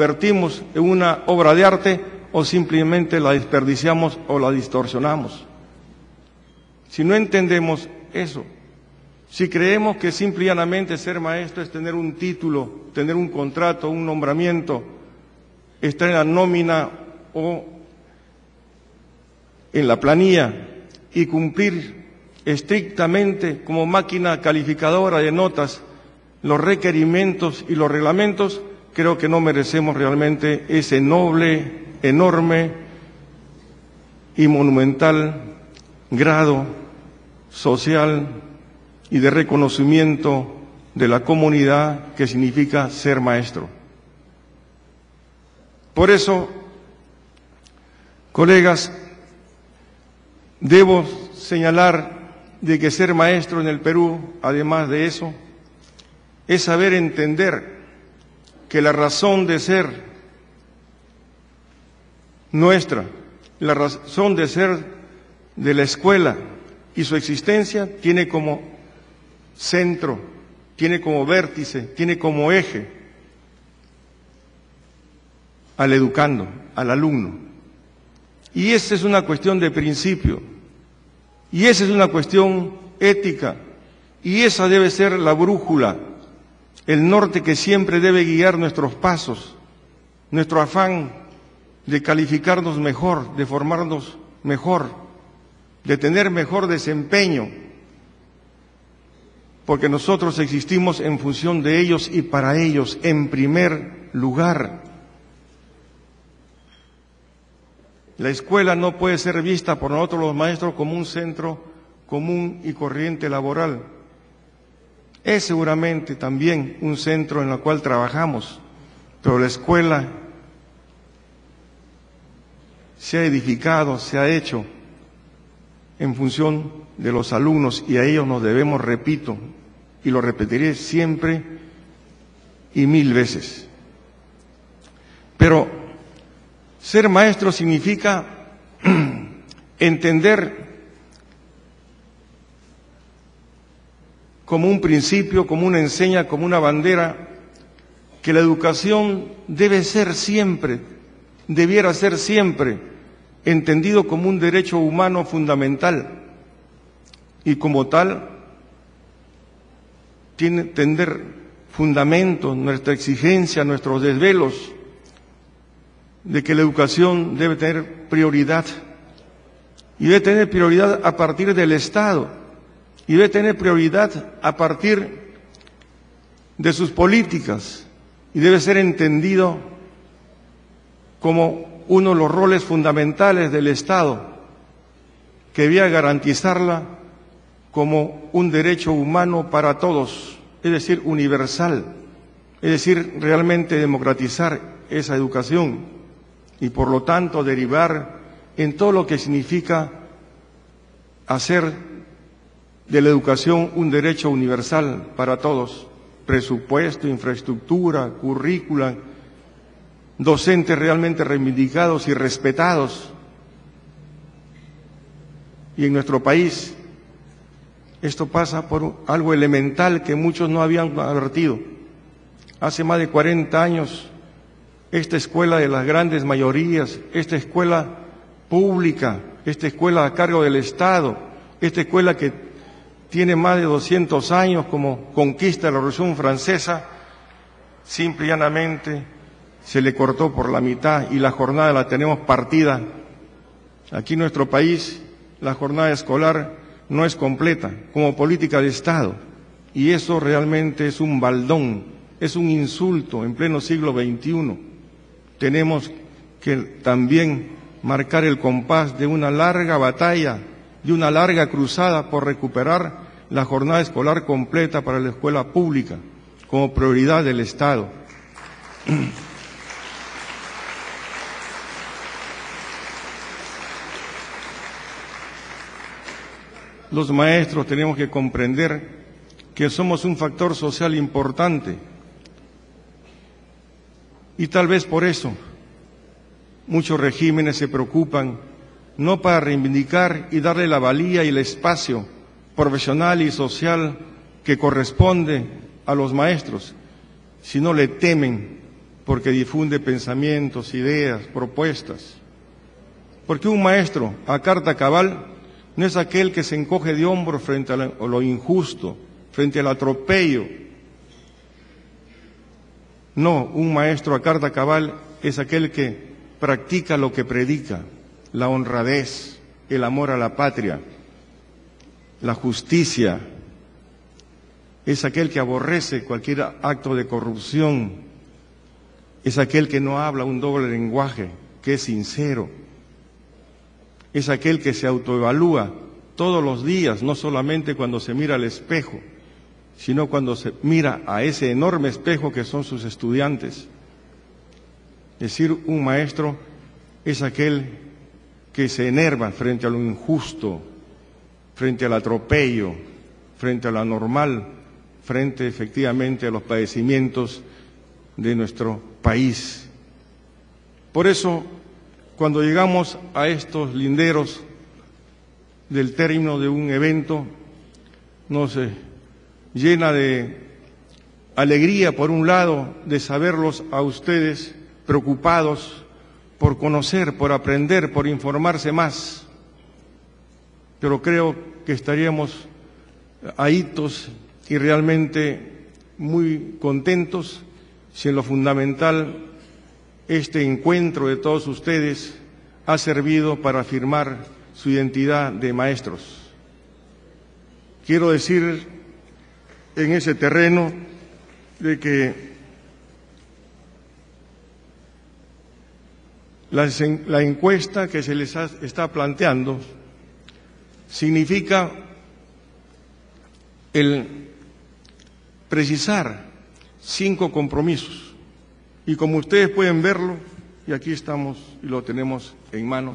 vertimos en una obra de arte o simplemente la desperdiciamos o la distorsionamos. Si no entendemos eso, si creemos que simple y llanamente ser maestro es tener un título, tener un contrato, un nombramiento, estar en la nómina o en la planilla y cumplir estrictamente como máquina calificadora de notas los requerimientos y los reglamentos, creo que no merecemos realmente ese noble, enorme y monumental grado social y de reconocimiento de la comunidad que significa ser maestro. Por eso, colegas, debo señalar de que ser maestro en el Perú, además de eso, es saber entender que la razón de ser nuestra, la razón de ser de la escuela y su existencia tiene como centro, tiene como vértice, tiene como eje al educando, al alumno. Y esa es una cuestión de principio, y esa es una cuestión ética, y esa debe ser la brújula, el norte que siempre debe guiar nuestros pasos, nuestro afán de calificarnos mejor, de formarnos mejor, de tener mejor desempeño, porque nosotros existimos en función de ellos y para ellos en primer lugar. La escuela no puede ser vista por nosotros los maestros como un centro común y corriente laboral. Es seguramente también un centro en el cual trabajamos, pero la escuela se ha edificado, se ha hecho en función de los alumnos y a ellos nos debemos, repito, y lo repetiré siempre y mil veces. Pero ser maestro significa entender como un principio, como una enseña, como una bandera, que la educación debe ser siempre, debiera ser siempre, entendido como un derecho humano fundamental y como tal tiene que tener fundamentos, nuestra exigencia, nuestros desvelos de que la educación debe tener prioridad y debe tener prioridad a partir del Estado y debe tener prioridad a partir de sus políticas y debe ser entendido como uno de los roles fundamentales del Estado, que debía garantizarla como un derecho humano para todos, es decir, universal, es decir, realmente democratizar esa educación y por lo tanto derivar en todo lo que significa hacer de la educación un derecho universal para todos, presupuesto, infraestructura, currícula, docentes realmente reivindicados y respetados. Y en nuestro país esto pasa por algo elemental que muchos no habían advertido. Hace más de 40 años, esta escuela de las grandes mayorías, esta escuela pública, esta escuela a cargo del Estado, esta escuela que tiene más de 200 años como conquista de la Revolución Francesa, simple y llanamente se le cortó por la mitad y la jornada la tenemos partida. Aquí en nuestro país la jornada escolar no es completa como política de Estado y eso realmente es un baldón, es un insulto en pleno siglo XXI. Tenemos que también marcar el compás de una larga batalla, de una larga cruzada por recuperar la jornada escolar completa para la escuela pública como prioridad del Estado. Los maestros tenemos que comprender que somos un factor social importante y tal vez por eso muchos regímenes se preocupan no para reivindicar y darle la valía y el espacio profesional y social que corresponde a los maestros, sino le temen porque difunde pensamientos, ideas, propuestas. Porque un maestro, a carta cabal, no es aquel que se encoge de hombros frente a lo injusto, frente al atropello. No, un maestro a carta cabal es aquel que practica lo que predica, la honradez, el amor a la patria, la justicia. Es aquel que aborrece cualquier acto de corrupción. Es aquel que no habla un doble lenguaje, que es sincero. Es aquel que se autoevalúa todos los días, no solamente cuando se mira al espejo, sino cuando se mira a ese enorme espejo que son sus estudiantes. Es decir, un maestro es aquel que se enerva frente a lo injusto, frente al atropello, frente a lo anormal, frente efectivamente a los padecimientos de nuestro país. Por eso, cuando llegamos a estos linderos del término de un evento, nos llena de alegría, por un lado, de saberlos a ustedes preocupados por conocer, por aprender, por informarse más. Pero creo que estaríamos ahitos y realmente muy contentos si en lo fundamental este encuentro de todos ustedes ha servido para afirmar su identidad de maestros. Quiero decir en ese terreno de que la encuesta que se les está planteando significa el precisar 5 compromisos. Y como ustedes pueden verlo, y aquí estamos y lo tenemos en manos,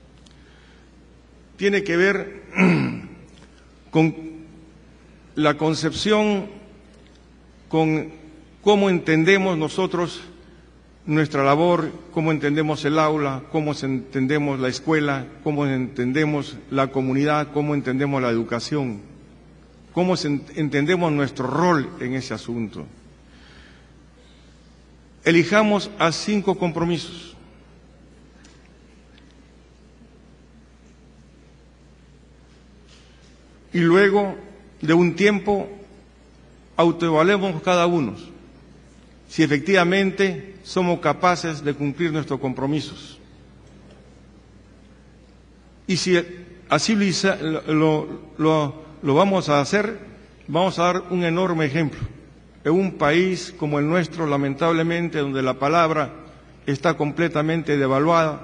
tiene que ver con la concepción, con cómo entendemos nosotros nuestra labor, cómo entendemos el aula, cómo entendemos la escuela, cómo entendemos la comunidad, cómo entendemos la educación, cómo entendemos nuestro rol en ese asunto. Elijamos a 5 compromisos. Y luego de un tiempo autoevaluemos cada uno si efectivamente somos capaces de cumplir nuestros compromisos. Y si así lo vamos a hacer, vamos a dar un enorme ejemplo. En un país como el nuestro, lamentablemente, donde la palabra está completamente devaluada,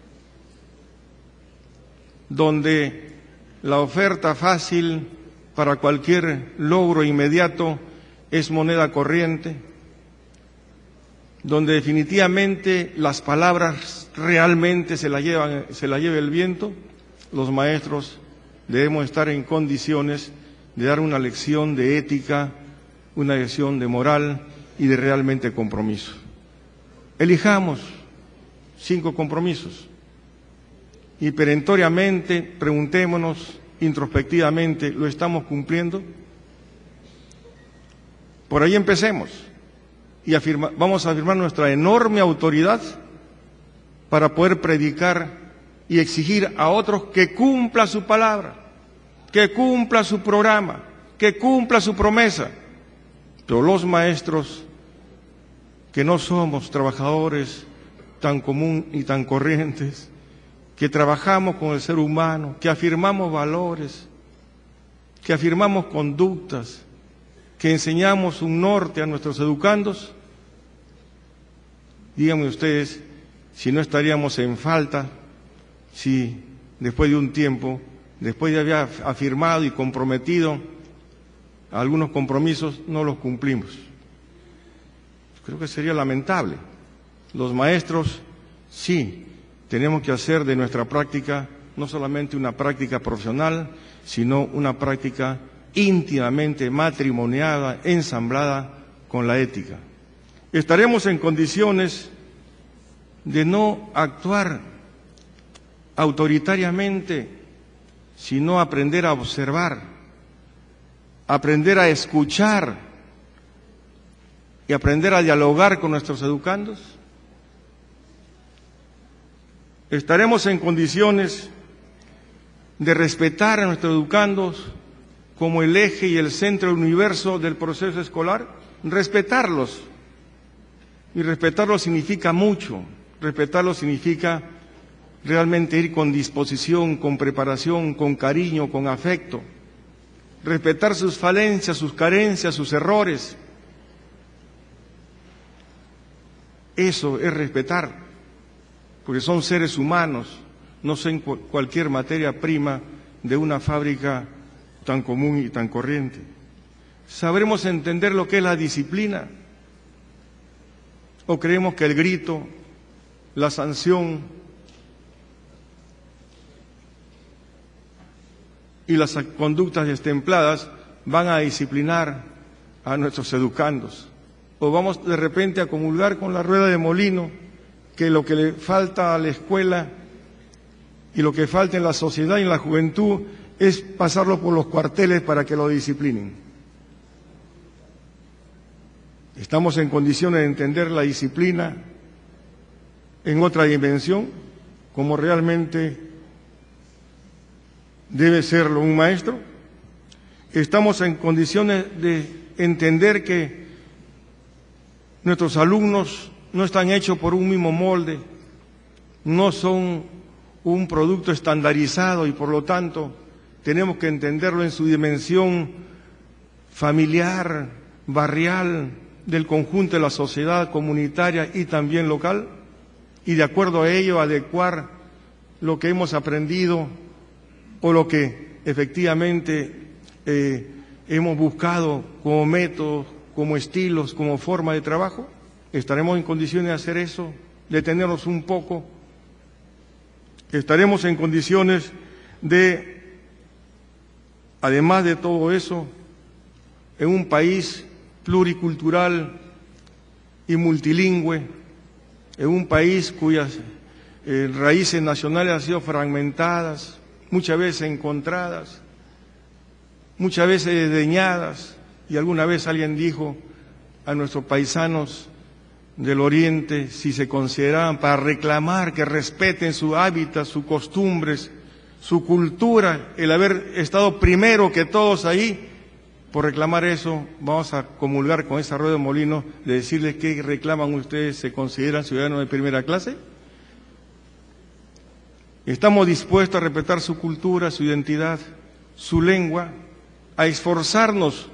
donde la oferta fácil para cualquier logro inmediato es moneda corriente, donde definitivamente las palabras realmente se la lleva el viento, los maestros debemos estar en condiciones de dar una lección de ética, una lección de moral y de realmente compromiso. Elijamos 5 compromisos y perentoriamente preguntémonos introspectivamente, ¿lo estamos cumpliendo? Por ahí empecemos y vamos a afirmar nuestra enorme autoridad para poder predicar y exigir a otros que cumpla su palabra, que cumpla su programa, que cumpla su promesa. Pero los maestros, que no somos trabajadores tan común y tan corrientes, que trabajamos con el ser humano, que afirmamos valores, que afirmamos conductas, que enseñamos un norte a nuestros educandos, díganme ustedes si no estaríamos en falta si después de un tiempo, después de haber afirmado y comprometido algunos compromisos, no los cumplimos. Creo que sería lamentable. Los maestros, sí, tenemos que hacer de nuestra práctica no solamente una práctica profesional, sino una práctica íntimamente matrimoniada, ensamblada con la ética. Estaremos en condiciones de no actuar autoritariamente, sino aprender a observar, aprender a escuchar y aprender a dialogar con nuestros educandos? ¿Estaremos en condiciones de respetar a nuestros educandos como el eje y el centro del universo del proceso escolar? Respetarlos. Y respetarlos significa mucho. Respetarlos significa realmente ir con disposición, con preparación, con cariño, con afecto. Respetar sus falencias, sus carencias, sus errores. Eso es respetar, porque son seres humanos, no son cualquier materia prima de una fábrica tan común y tan corriente. ¿Sabremos entender lo que es la disciplina? ¿O creemos que el grito, la sanción y las conductas destempladas van a disciplinar a nuestros educandos? ¿O vamos de repente a comulgar con la rueda de molino, que lo que le falta a la escuela y lo que falta en la sociedad y en la juventud es pasarlo por los cuarteles para que lo disciplinen? ¿Estamos en condiciones de entender la disciplina en otra dimensión, como realmente debe serlo un maestro? ¿Estamos en condiciones de entender que nuestros alumnos no están hechos por un mismo molde, no son un producto estandarizado y por lo tanto tenemos que entenderlo en su dimensión familiar, barrial, del conjunto de la sociedad comunitaria y también local? Y de acuerdo a ello adecuar lo que hemos aprendido o lo que efectivamente hemos buscado como métodos, como estilos, como forma de trabajo. ¿Estaremos en condiciones de hacer eso? ¿Detenernos un poco? ¿Estaremos en condiciones de, además de todo eso, en un país pluricultural y multilingüe, en un país cuyas raíces nacionales han sido fragmentadas, muchas veces encontradas, muchas veces desdeñadas, y alguna vez alguien dijo a nuestros paisanos del Oriente, si se consideraban para reclamar que respeten su hábitat, sus costumbres, su cultura, el haber estado primero que todos ahí, por reclamar eso, vamos a comulgar con esa rueda de molino de decirles que reclaman ustedes, se consideran ciudadanos de primera clase. ¿Estamos dispuestos a respetar su cultura, su identidad, su lengua, a esforzarnos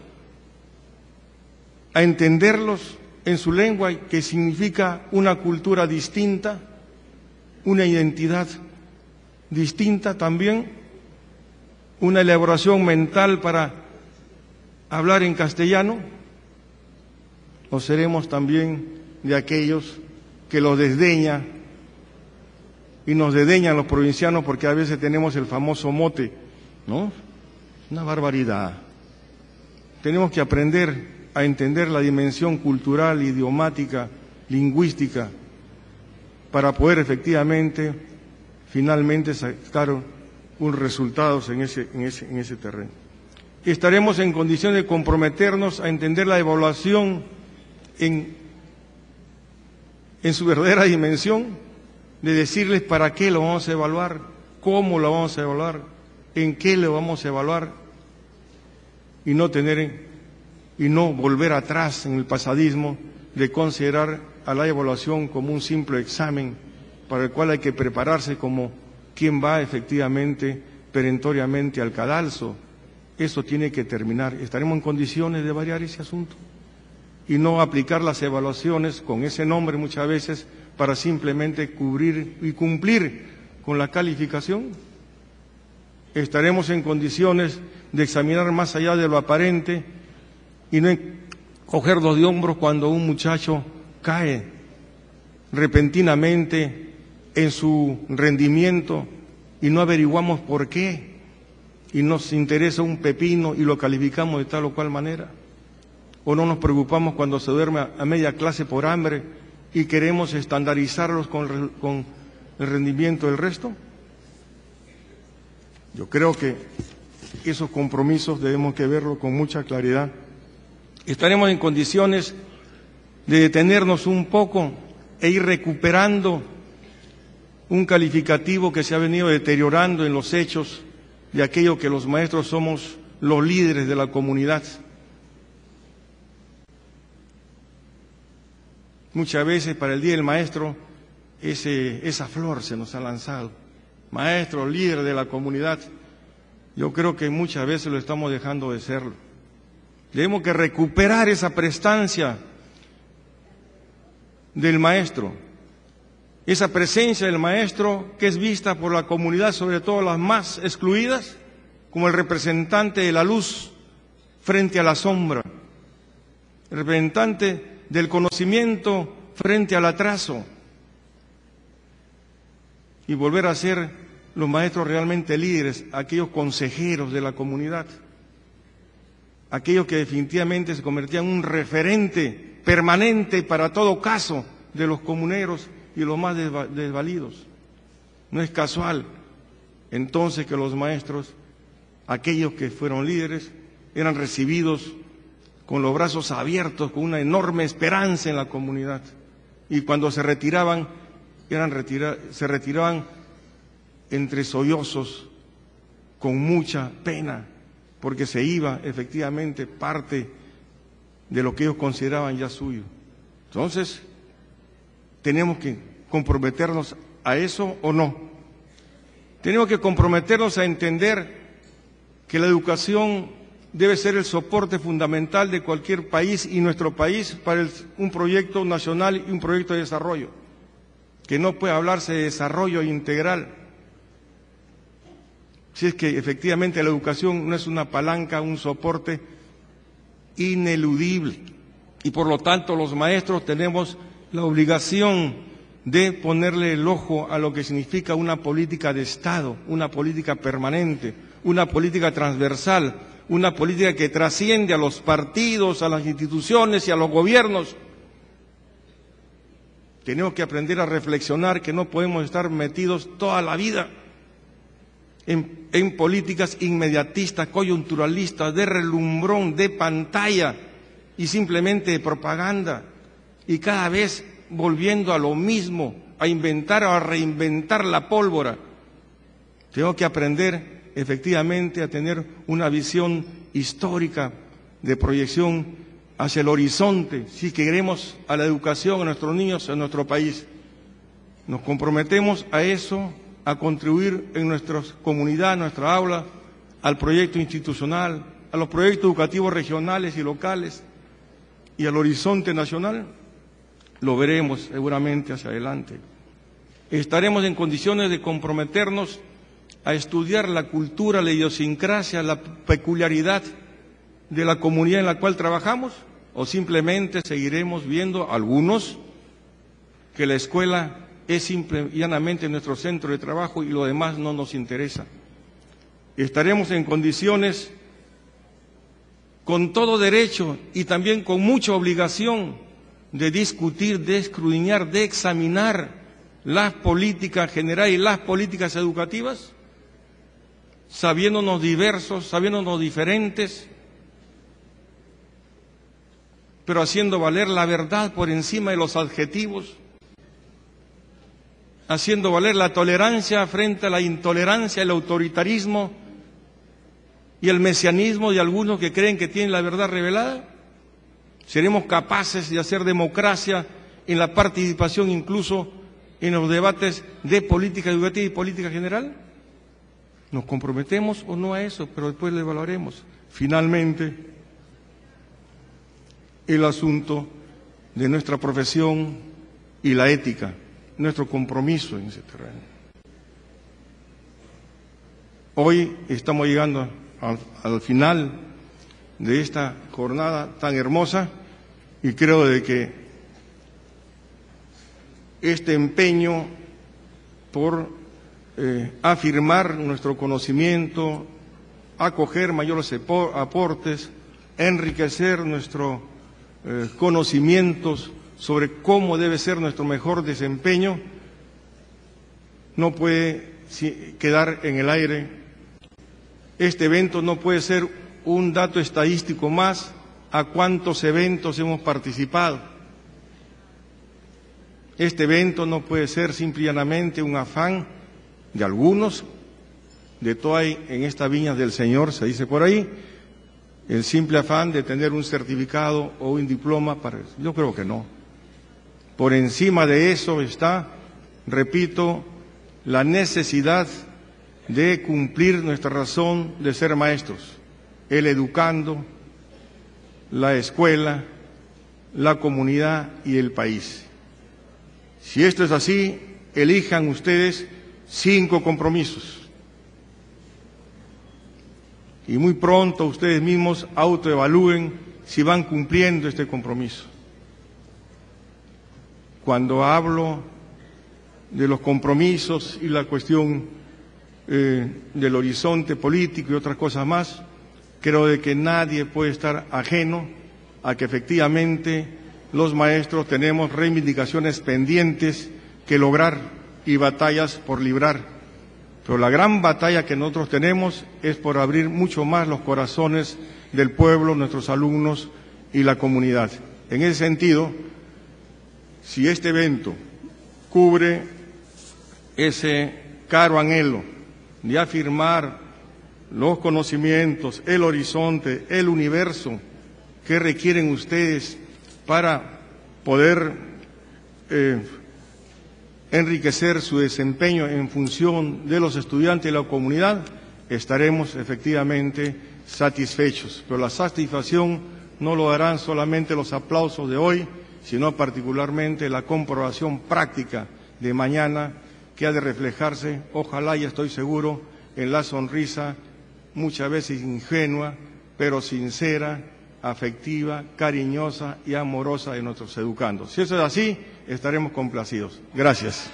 a entenderlos en su lengua, que significa una cultura distinta, una identidad distinta también, una elaboración mental para hablar en castellano? ¿O seremos también de aquellos que los desdeña y nos desdeñan los provincianos porque a veces tenemos el famoso mote, ¿no? Una barbaridad. Tenemos que aprender a entender la dimensión cultural, idiomática, lingüística, para poder efectivamente, finalmente sacar un resultados en ese terreno. Estaremos en condición de comprometernos a entender la evaluación en su verdadera dimensión, de decirles para qué lo vamos a evaluar, cómo lo vamos a evaluar, en qué lo vamos a evaluar, y no volver atrás en el pasadismo de considerar a la evaluación como un simple examen para el cual hay que prepararse como quien va efectivamente perentoriamente al cadalso. Eso tiene que terminar. Estaremos en condiciones de variar ese asunto y no aplicar las evaluaciones con ese nombre muchas veces para simplemente cubrir y cumplir con la calificación. Estaremos en condiciones de examinar más allá de lo aparente y no cogernos de hombros cuando un muchacho cae repentinamente en su rendimiento y no averiguamos por qué y nos interesa un pepino y lo calificamos de tal o cual manera. O no nos preocupamos cuando se duerme a media clase por hambre y queremos estandarizarlos con el rendimiento del resto. Yo creo que esos compromisos debemos que verlos con mucha claridad. Estaremos en condiciones de detenernos un poco e ir recuperando un calificativo que se ha venido deteriorando en los hechos de aquello que los maestros somos los líderes de la comunidad. Muchas veces para el Día del Maestro esa flor se nos ha lanzado. Maestro, líder de la comunidad. Yo creo que muchas veces lo estamos dejando de serlo. Tenemos que recuperar esa prestancia del maestro, esa presencia del maestro que es vista por la comunidad, sobre todo las más excluidas, como el representante de la luz frente a la sombra, el representante del conocimiento frente al atraso, y volver a ser los maestros realmente líderes, aquellos consejeros de la comunidad, aquellos que definitivamente se convertían en un referente permanente para todo caso de los comuneros y los más desvalidos. No es casual entonces que los maestros, aquellos que fueron líderes, eran recibidos con los brazos abiertos, con una enorme esperanza en la comunidad. Y cuando se retiraban, se retiraban entre sollozos, con mucha pena, porque se iba efectivamente parte de lo que ellos consideraban ya suyo. Entonces, ¿tenemos que comprometernos a eso o no? Tenemos que comprometernos a entender que la educación debe ser el soporte fundamental de cualquier país, y nuestro país para un proyecto nacional y un proyecto de desarrollo, que no puede hablarse de desarrollo integral si es que efectivamente la educación no es una palanca, un soporte ineludible. Y por lo tanto los maestros tenemos la obligación de ponerle el ojo a lo que significa una política de Estado, una política permanente, una política transversal, una política que trasciende a los partidos, a las instituciones y a los gobiernos. Tenemos que aprender a reflexionar que no podemos estar metidos toda la vida en políticas inmediatistas, coyunturalistas, de relumbrón, de pantalla y simplemente de propaganda, y cada vez volviendo a lo mismo, a inventar o a reinventar la pólvora. Tengo que aprender efectivamente a tener una visión histórica de proyección hacia el horizonte, si queremos a la educación a nuestros niños, a nuestro país. Nos comprometemos a eso, a contribuir en nuestra comunidad, en nuestra aula, al proyecto institucional, a los proyectos educativos regionales y locales y al horizonte nacional. Lo veremos seguramente hacia adelante. Estaremos en condiciones de comprometernos a estudiar la cultura, la idiosincrasia, la peculiaridad de la comunidad en la cual trabajamos, o simplemente seguiremos viendo algunos que la escuela es simple y llanamente nuestro centro de trabajo y lo demás no nos interesa. Estaremos en condiciones, con todo derecho y también con mucha obligación, de discutir, de escudriñar, de examinar las políticas generales y las políticas educativas, sabiéndonos diversos, sabiéndonos diferentes, pero haciendo valer la verdad por encima de los adjetivos, haciendo valer la tolerancia frente a la intolerancia, el autoritarismo y el mesianismo de algunos que creen que tienen la verdad revelada. ¿Seremos capaces de hacer democracia en la participación incluso en los debates de política educativa y política general? ¿Nos comprometemos o no a eso? Pero después lo evaluaremos. Finalmente, el asunto de nuestra profesión y la ética, nuestro compromiso en ese terreno. Hoy estamos llegando al final de esta jornada tan hermosa y creo de que este empeño por afirmar nuestro conocimiento, acoger mayores aportes, enriquecer nuestros conocimientos sobre cómo debe ser nuestro mejor desempeño, no puede quedar en el aire. Este evento no puede ser un dato estadístico más a cuántos eventos hemos participado. Este evento no puede ser simplemente un afán de algunos, de todo hay en esta viña del Señor, se dice por ahí, el simple afán de tener un certificado o un diploma. Yo creo que no. Por encima de eso está, repito, la necesidad de cumplir nuestra razón de ser maestros, el educando, la escuela, la comunidad y el país. Si esto es así, elijan ustedes 5 compromisos. Y muy pronto ustedes mismos autoevalúen si van cumpliendo este compromiso. Cuando hablo de los compromisos y la cuestión del horizonte político y otras cosas más, creo de que nadie puede estar ajeno a que efectivamente los maestros tenemos reivindicaciones pendientes que lograr y batallas por librar. Pero la gran batalla que nosotros tenemos es por abrir mucho más los corazones del pueblo, nuestros alumnos y la comunidad. En ese sentido, si este evento cubre ese caro anhelo de afirmar los conocimientos, el horizonte, el universo que requieren ustedes para poder enriquecer su desempeño en función de los estudiantes y la comunidad, estaremos efectivamente satisfechos. Pero la satisfacción no lo darán solamente los aplausos de hoy, sino particularmente la comprobación práctica de mañana, que ha de reflejarse, ojalá y estoy seguro, en la sonrisa muchas veces ingenua, pero sincera, afectiva, cariñosa y amorosa de nuestros educandos. Si eso es así, estaremos complacidos. Gracias.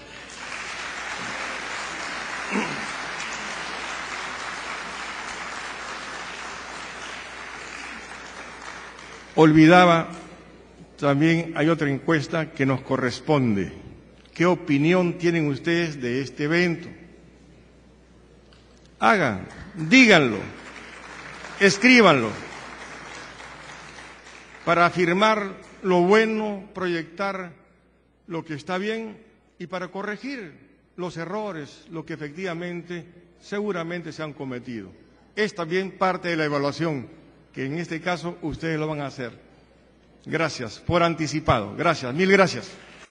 Olvidaba, también hay otra encuesta que nos corresponde. ¿Qué opinión tienen ustedes de este evento? Hagan, díganlo, escríbanlo, para afirmar lo bueno, proyectar lo que está bien y para corregir los errores, lo que efectivamente seguramente se han cometido. Es también parte de la evaluación, que en este caso ustedes lo van a hacer. Gracias por anticipado. Gracias, mil gracias.